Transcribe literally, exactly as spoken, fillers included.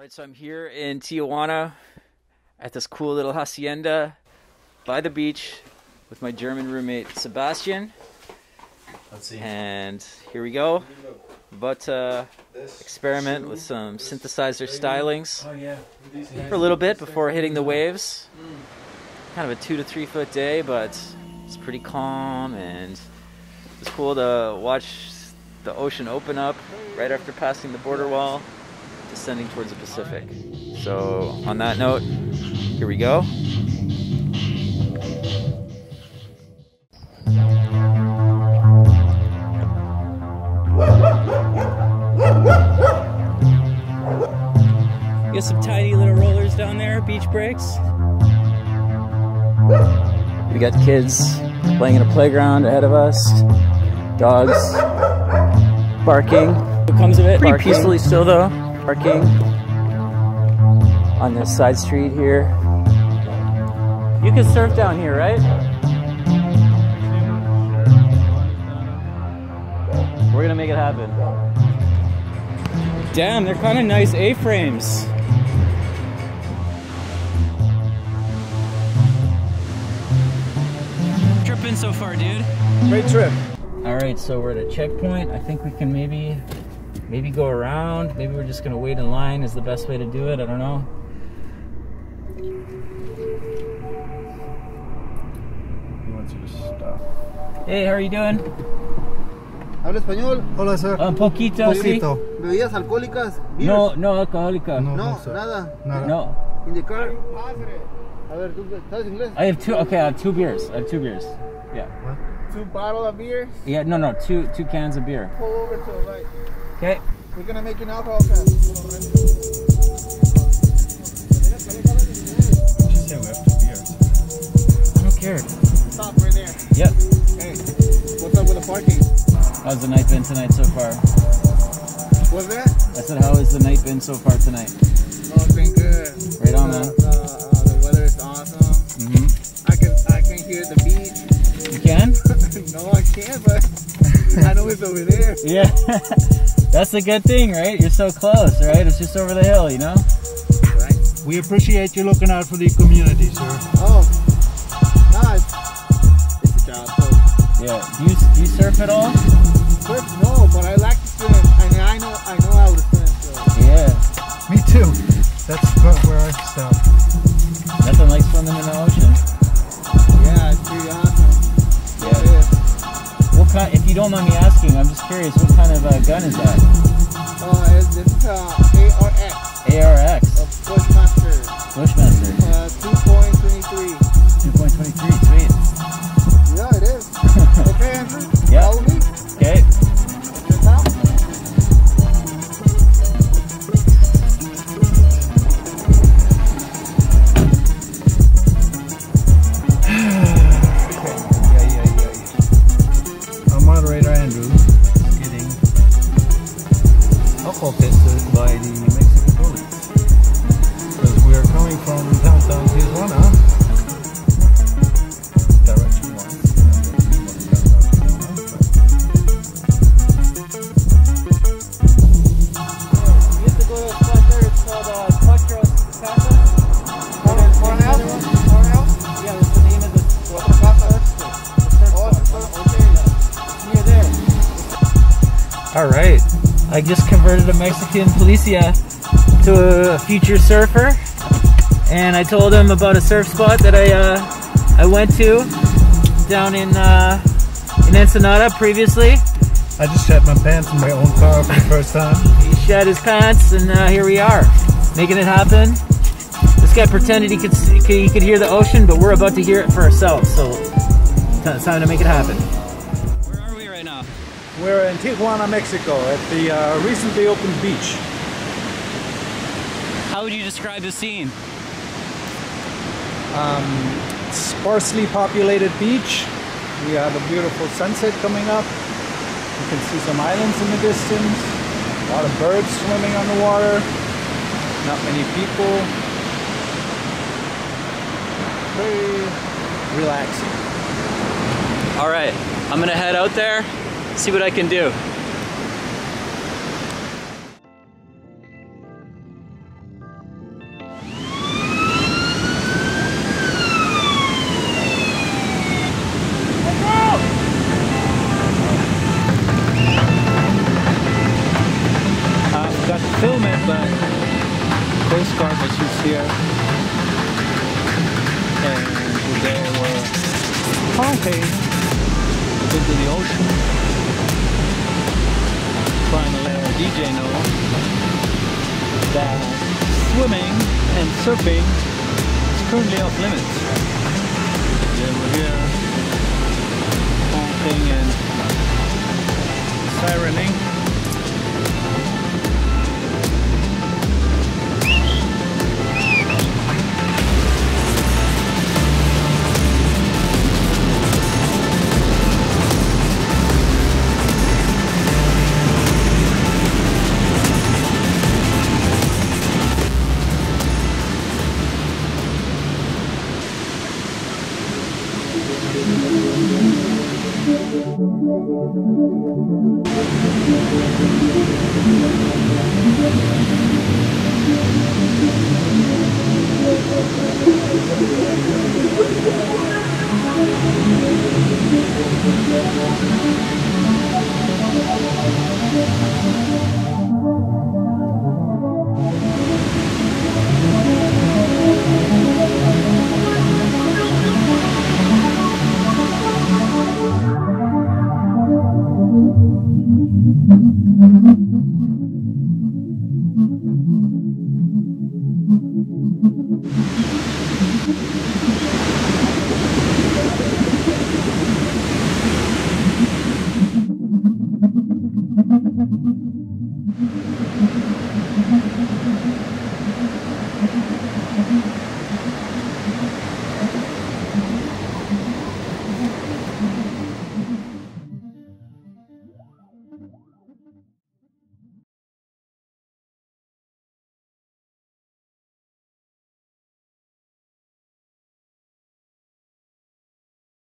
Alright, so I'm here in Tijuana at this cool little hacienda by the beach with my German roommate Sebastian. Let's see. And here we go. About to experiment with some synthesizer stylings for a little bit before hitting the waves. Kind of a two to three foot day, but it's pretty calm and it's cool to watch the ocean open up right after passing the border wall, descending towards the Pacific. So on that note, here we go. You got some tiny little rollers down there, beach breaks. We got kids playing in a playground ahead of us. Dogs barking. What comes of it? Pretty barking. Peacefully still though. Parking on this side street here. You can surf down here, right? We're gonna make it happen. Damn, they're kind of nice A-frames. Tripping so far, dude. Great trip. All right, so we're at a checkpoint. I think we can maybe maybe go around. Maybe we're just gonna wait in line is the best way to do it. I don't know. He wants you to stop. Hey, how are you doing? ¿Habla español? Hola, sir. Un poquito, sí. ¿Bebidas alcohólicas? Beers? No, no alcohólica. No, No, no, sir. nada. Nada. No. In the car? A ver, ¿tú sabes inglés? I have two. Okay, I have two beers. I have two beers. Yeah. What? Two bottles of beer? Yeah. No, no. Two two cans of beer. Pull over to the right. Okay. We're gonna make an alcohol can. Just say we have two beers. I don't care. Stop right there. Yep. Hey, what's up with the parking? How's the night been tonight so far? What's that? I said, how has the night been so far tonight? Oh, it's been good. Right on, uh, man. Uh, uh, the weather is awesome. Mm-hmm. I can I can hear the beach. You can? No, I can't, but I know it's over there. Yeah. That's a good thing, right? You're so close, right? It's just over the hill, you know? Right. We appreciate you looking out for the community, sir. Oh, nah, it's, it's a job. So. Yeah. Do you do you surf at all? Surf, no, but I like to swim. I mean, I know I know how to swim. So. Yeah. Me too. That's where I stop. Nothing like swimming in the ocean. Yeah, it's pretty awesome. Yeah. It is. What kind? If you don't mind me asking, I'm just curious. What kind of uh, gun is that? Oh, it's, this is uh, A R X. A R X. A Bushmaster. Bushmaster. Uh, two point two three. two point two three. Sweet. Yeah, it is. Okay, Andrew. Yeah. Follow me. Okay. This out. Moderator Andrew is getting alcohol tested by the Mexican police because we are coming from downtown Tijuana, direction one. You have to go to a spot there. It's called uh, Cuatro Casas. Cornell? Cornell? Yeah, that's the name of the Cuatro Casas? Oh, okay. near there. All right, I just converted a Mexican policia to a future surfer, and I told him about a surf spot that I uh, I went to down in uh, in Ensenada previously. I just shat my pants in my own car for the first time. He shat his pants, and uh, here we are, making it happen. This guy pretended he could see, he could hear the ocean, but we're about to hear it for ourselves. So it's time to make it happen. Where are we right now? We're in Tijuana, Mexico, at the uh, recently opened beach. How would you describe the scene? Um, sparsely populated beach. We have a beautiful sunset coming up. You can see some islands in the distance. A lot of birds swimming on the water. Not many people. Very relaxing. All right, I'm gonna head out there, see what I can do. Coast Guard that she's here. And today we're honking into the ocean, trying to let our D J know that swimming and surfing is currently off limits. Yeah, we're here honking and sirening.